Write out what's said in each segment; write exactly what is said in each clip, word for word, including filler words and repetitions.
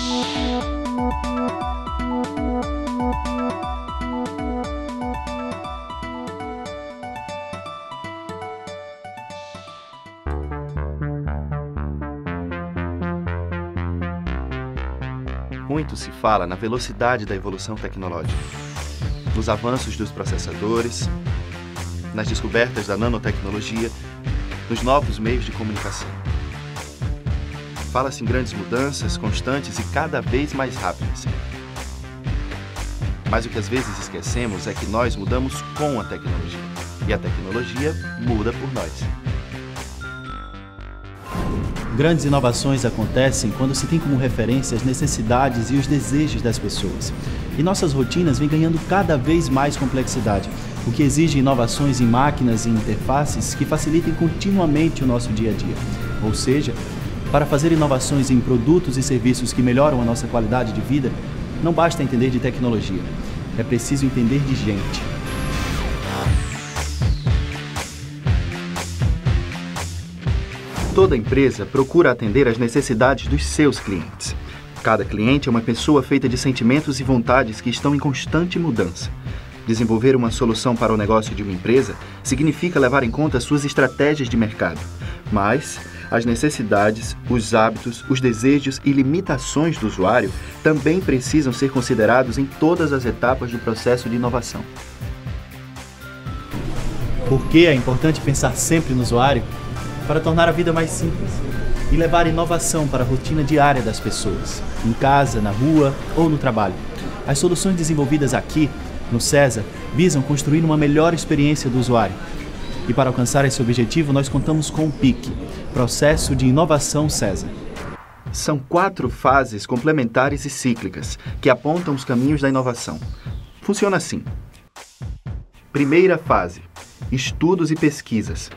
Muito se fala na velocidade da evolução tecnológica, nos avanços dos processadores, nas descobertas da nanotecnologia, nos novos meios de comunicação. Fala-se em grandes mudanças constantes e cada vez mais rápidas. Mas o que às vezes esquecemos é que nós mudamos com a tecnologia, e a tecnologia muda por nós. Grandes inovações acontecem quando se tem como referência as necessidades e os desejos das pessoas. E nossas rotinas vêm ganhando cada vez mais complexidade, o que exige inovações em máquinas e interfaces que facilitem continuamente o nosso dia a dia. Ou seja, para fazer inovações em produtos e serviços que melhoram a nossa qualidade de vida, não basta entender de tecnologia, é preciso entender de gente. Toda empresa procura atender às necessidades dos seus clientes. Cada cliente é uma pessoa feita de sentimentos e vontades que estão em constante mudança. Desenvolver uma solução para o negócio de uma empresa significa levar em conta suas estratégias de mercado. Mas as necessidades, os hábitos, os desejos e limitações do usuário também precisam ser considerados em todas as etapas do processo de inovação. Por que é importante pensar sempre no usuário? Para tornar a vida mais simples e levar inovação para a rotina diária das pessoas, em casa, na rua ou no trabalho. As soluções desenvolvidas aqui, no Cesa, visam construir uma melhor experiência do usuário. E para alcançar esse objetivo, nós contamos com o P I C, Processo de Inovação Cesa. São quatro fases complementares e cíclicas que apontam os caminhos da inovação. Funciona assim. Primeira fase, estudos e pesquisas.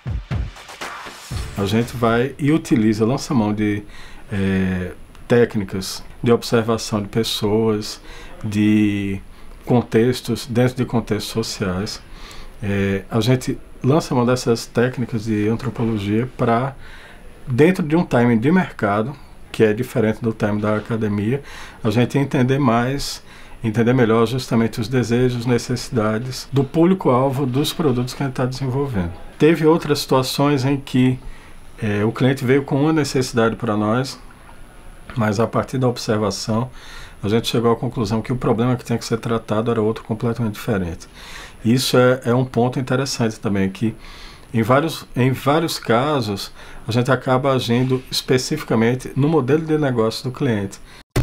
A gente vai e utiliza, lança mão de é, técnicas de observação de pessoas, de contextos, dentro de contextos sociais. É, a gente lança mão dessas técnicas de antropologia para, dentro de um timing de mercado, que é diferente do timing da academia, a gente entender mais, entender melhor justamente os desejos, necessidades do público-alvo dos produtos que a gente está desenvolvendo. Teve outras situações em que É, o cliente veio com uma necessidade para nós, mas a partir da observação a gente chegou à conclusão que o problema que tinha que ser tratado era outro completamente diferente. Isso é, é um ponto interessante também, que em vários, em vários casos a gente acaba agindo especificamente no modelo de negócio do cliente.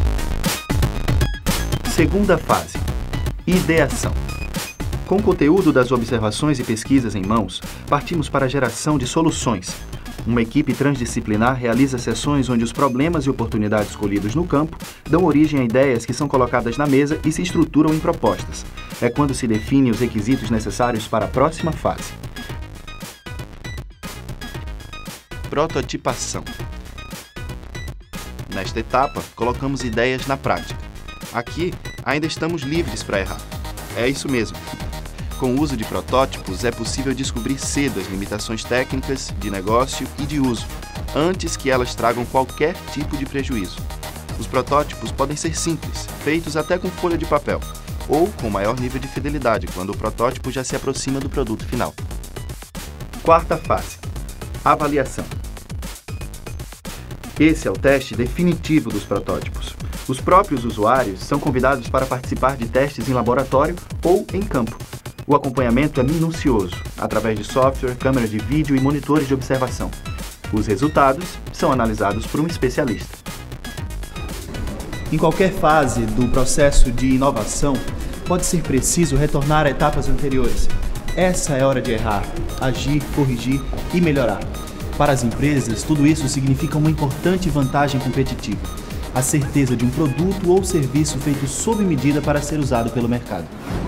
Segunda fase, ideação. Com o conteúdo das observações e pesquisas em mãos, partimos para a geração de soluções. Uma equipe transdisciplinar realiza sessões onde os problemas e oportunidades colhidos no campo dão origem a ideias que são colocadas na mesa e se estruturam em propostas. É quando se definem os requisitos necessários para a próxima fase. Prototipação. Nesta etapa, colocamos ideias na prática. Aqui, ainda estamos livres para errar. É isso mesmo. Com o uso de protótipos, é possível descobrir cedo as limitações técnicas, de negócio e de uso, antes que elas tragam qualquer tipo de prejuízo. Os protótipos podem ser simples, feitos até com folha de papel, ou com maior nível de fidelidade, quando o protótipo já se aproxima do produto final. Quarta fase, avaliação. Esse é o teste definitivo dos protótipos. Os próprios usuários são convidados para participar de testes em laboratório ou em campo. O acompanhamento é minucioso, através de software, câmeras de vídeo e monitores de observação. Os resultados são analisados por um especialista. Em qualquer fase do processo de inovação, pode ser preciso retornar a etapas anteriores. Essa é a hora de errar, agir, corrigir e melhorar. Para as empresas, tudo isso significa uma importante vantagem competitiva: a certeza de um produto ou serviço feito sob medida para ser usado pelo mercado.